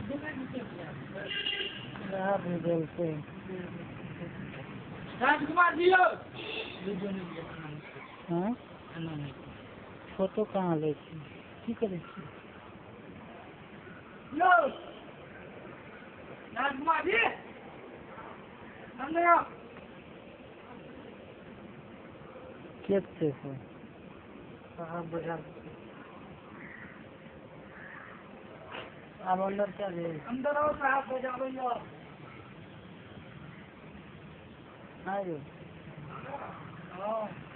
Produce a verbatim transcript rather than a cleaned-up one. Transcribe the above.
बोलते हैं राजकुमार जी हो हाँ फोटो कहाँ ले की करे राजकुमार जी अंदर आओ कितने से हाँ बजा अब अंदर क्या ले अंदर आओ साहब बजा भैया आयो हाँ